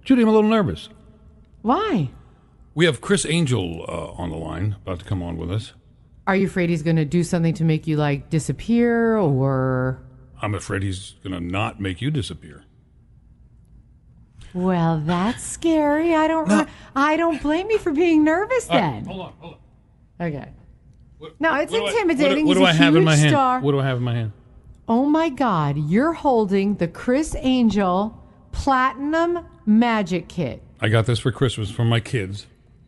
Judi, I'm a little nervous. Why? We have Criss Angel on the line, about to come on with us. Are you afraid he's going to do something to make you, like, disappear, or... I'm afraid he's going to not make you disappear. Well, that's scary. I don't blame you for being nervous then. Hold on. Okay. No, it's intimidating. What do He's I a have in huge my hand? star. What do I have in my hand? Oh, my God. You're holding the Criss Angel Platinum Magic Kit. I got this for Christmas from my kids.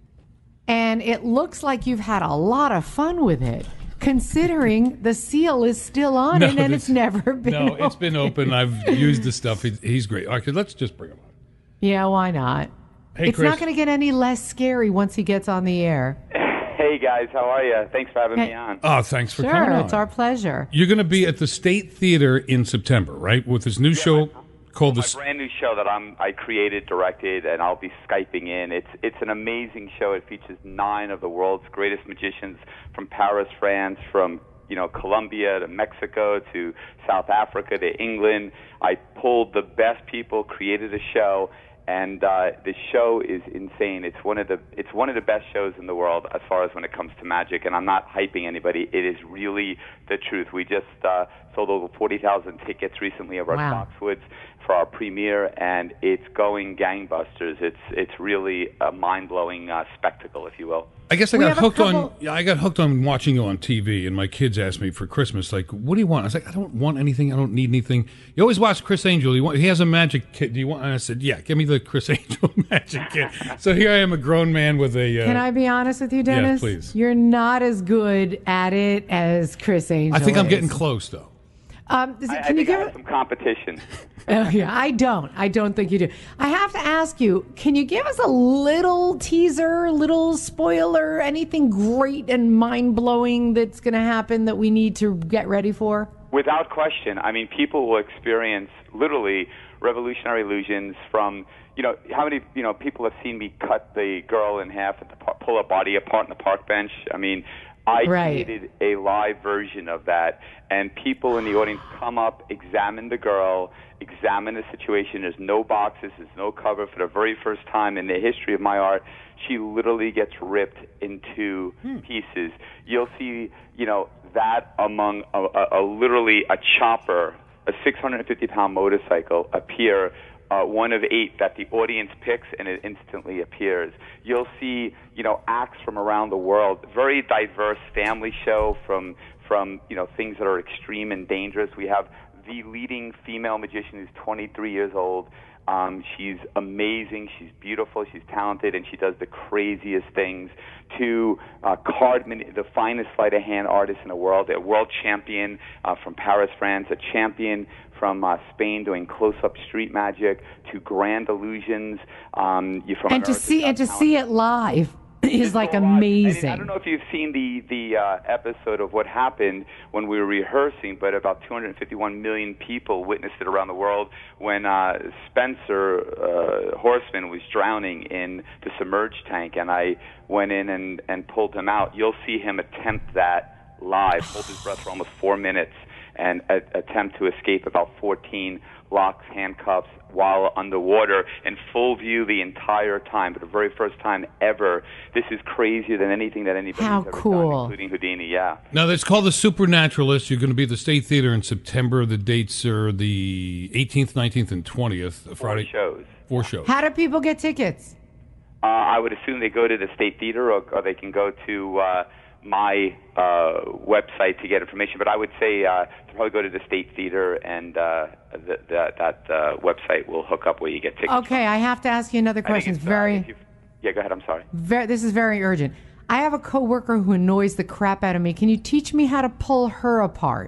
And it looks like you've had a lot of fun with it, considering the seal is still on it and it's never been opened. No, it's been open. I've used the stuff. He's great. Okay, let's just bring him on. Yeah, why not? Hey, it's Criss. not going to get any less scary once he gets on the air. Hey, guys. How are you? Thanks for having me on. Oh, thanks for coming on. Sure, it's our pleasure. You're going to be at the State Theater in September, right? With this new show called my brand new show that I created, directed, and I'll be Skyping in. It's an amazing show. It features 9 of the world's greatest magicians from Paris, France, from Colombia to Mexico to South Africa to England. I pulled the best people, created a show, and the show is insane. It's one of the best shows in the world as far as when it comes to magic. And I'm not hyping anybody. It is really the truth. We just sold over 40,000 tickets recently over at Foxwoods for our premiere, and it's going gangbusters. It's really a mind-blowing spectacle, if you will. I guess I got hooked on watching you on TV, and my kids asked me for Christmas, like, what do you want? I was like, I don't want anything. I don't need anything. You always watch Criss Angel. He has a magic kit. Do you want? And I said, yeah, give me the Criss Angel magic kit. So here I am, a grown man with a... Can I be honest with you, Dennis? Yeah, please. You're not as good at it as Criss Angel I think I'm is. getting close, though. I have some competition. Oh, yeah, I don't think you do. I have to ask you, can you give us a little teaser, little spoiler, anything great and mind-blowing that's going to happen that we need to get ready for? Without question. I mean, people will experience literally revolutionary illusions from, how many, people have seen me cut the girl in half and pull her body apart on the park bench? I mean, I created a live version of that, and people in the audience come up, examine the girl, examine the situation. There's no boxes, there's no cover. For the very first time in the history of my art, she literally gets ripped into pieces. You'll see, that among literally a chopper, a 650-pound motorcycle appear, one of 8 that the audience picks, and it instantly appears. You'll see, acts from around the world. Very diverse family show from things that are extreme and dangerous. We have the leading female magician who's 23 years old. She's amazing. She's beautiful. She's talented, and she does the craziest things. To the finest sleight of hand artist in the world, a world champion from Paris, France, a champion from Spain doing close-up street magic, to grand illusions. To see it live is like amazing. I don't know if you've seen the episode of what happened when we were rehearsing, but about 251 million people witnessed it around the world when Spencer Horseman was drowning in the submerged tank, and I went in and pulled him out. You'll see him attempt that live, hold his breath for almost 4 minutes, and attempt to escape about 14 locks, handcuffs, while underwater in full view the entire time. For the very first time ever, this is crazier than anything that anybody's ever done, including Houdini, yeah. Now, it's called The Supernaturalist. You're going to be at the State Theater in September. The dates are the 18th, 19th, and 20th. Friday. 4 shows. How do people get tickets? I would assume they go to the State Theater, or they can go to my website to get information. But I would say to probably go to the State Theater, and that website will hook up where you get tickets. Okay, I have to ask you another question. It's very... yeah, go ahead. I'm sorry. This is very urgent. I have a coworker who annoys the crap out of me. Can you teach me how to pull her apart?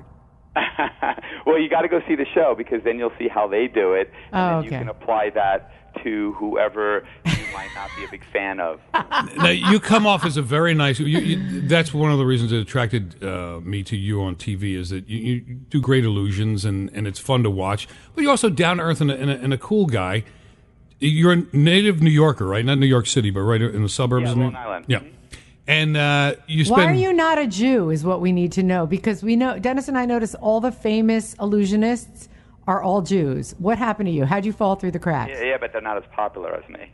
Well, you got to go see the show, because then you'll see how they do it, and then you can apply that to whoever you might not be a big fan of. Now, you come off as a very nice... that's one of the reasons that attracted me to you on TV, is that you do great illusions, and it's fun to watch. But you're also down-to-earth and a cool guy. You're a native New Yorker, right? Not New York City, but right in the suburbs. Yeah, Long Island. Yeah. And you spend... Why are you not a Jew is what we need to know, because we know, Dennis and I notice all the famous illusionists are all Jews. What happened to you? How'd you fall through the cracks? Yeah, but they're not as popular as me.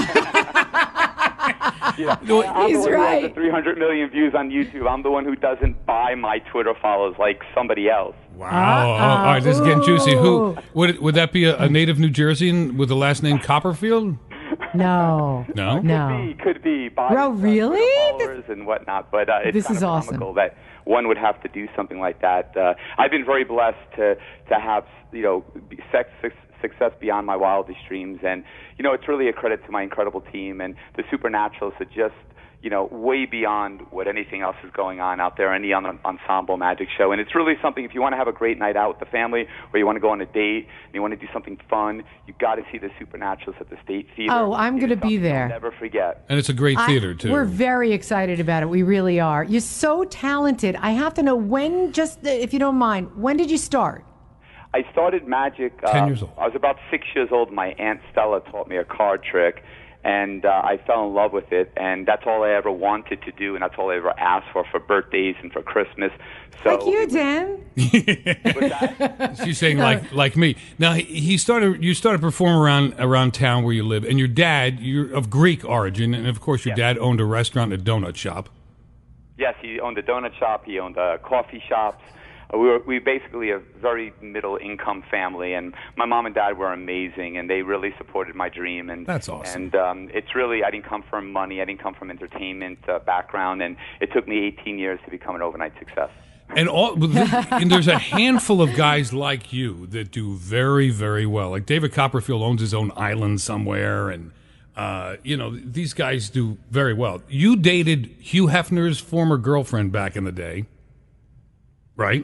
He's I'm the one who right. has the 300 million views on YouTube. I'm the one who doesn't buy my Twitter follows like somebody else. Wow. All right, this is getting juicy. Who would that be a native New Jerseyan with the last name Copperfield? No. No? Could be. Buy, Bro, really? followers and whatnot. But it's This kind is of awesome. comical that one would have to do something like that. I've been very blessed to have success beyond my wildest dreams, and it's really a credit to my incredible team and the Supernaturals that just way beyond what anything else is going on out there, any ensemble magic show. And it's really something, if you want to have a great night out with the family, or you want to go on a date, and you want to do something fun, you've got to see the Supernaturals at the State Theater. Oh, I'm going to be there. You'll never forget. And it's a great theater, too. We're very excited about it. We really are. You're so talented. I have to know when, just if you don't mind, when did you start? I started magic. 10 years old. I was about 6 years old. My Aunt Stella taught me a card trick, and I fell in love with it. And that's all I ever wanted to do, and that's all I ever asked for birthdays and for Christmas. So Like you, Dan. She's saying like me. Now you started performing around town where you live, and your dad, you're of Greek origin, and of course your dad owned a restaurant and a donut shop. Yes, he owned a donut shop. He owned coffee shops. We basically a very middle income family, and my mom and dad were amazing, and they really supported my dream. And that's awesome. And it's really, I didn't come from money, I didn't come from entertainment background, and it took me 18 years to become an overnight success. And and there's a handful of guys like you that do very, very well. Like David Copperfield owns his own island somewhere, and these guys do very well. You dated Hugh Hefner's former girlfriend back in the day, right?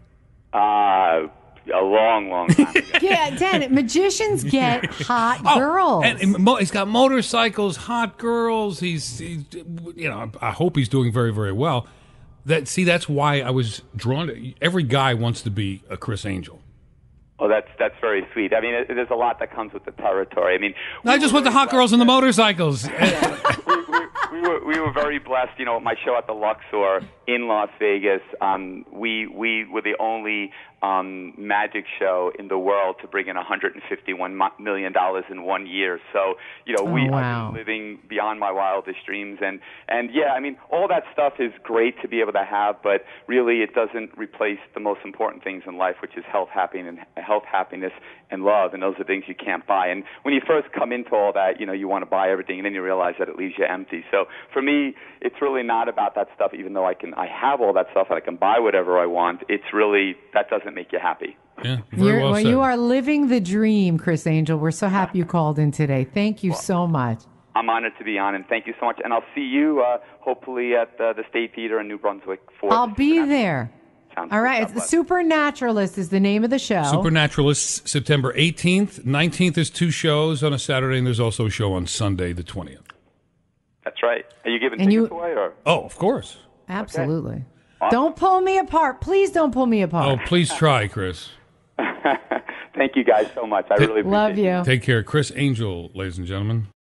A long time ago. Yeah, Dan, magicians get hot girls. And he's got motorcycles, hot girls. He's I hope he's doing very, very well. That's why I was drawn to. Every guy wants to be a Criss Angel. Oh, that's very sweet. I mean, there's a lot that comes with the territory. I mean, I just want the hot girls and the motorcycles. we were very blessed. My show at the Luxor in Las Vegas, we were the only magic show in the world to bring in $151 million in 1 year. So, I've been living beyond my wildest dreams. And yeah, I mean, all that stuff is great to be able to have, but really it doesn't replace the most important things in life, which is health, happiness, and love. And those are things you can't buy. And when you first come into all that, you want to buy everything, and then you realize that it leaves you empty. So for me, it's really not about that stuff, even though I have all that stuff and I can buy whatever I want. It's really, that doesn't make you happy. Yeah, very well said. You are living the dream, Criss Angel. We're so happy you called in today. Thank you so much. I'm honored to be on, and thank you so much. And I'll see you hopefully at the State Theater in New Brunswick. I'll be there. Sounds all right. The Supernaturalist is the name of the show. Supernaturalist, September 18th. 19th is 2 shows on a Saturday, and there's also a show on Sunday, the 20th. That's right. Are you giving tickets away? Or? Oh, of course. Absolutely. Okay. Awesome. Don't pull me apart. Please don't pull me apart. Oh, please try, Criss. Thank you guys so much. I really appreciate it. Love you. Take care. Criss Angel, ladies and gentlemen.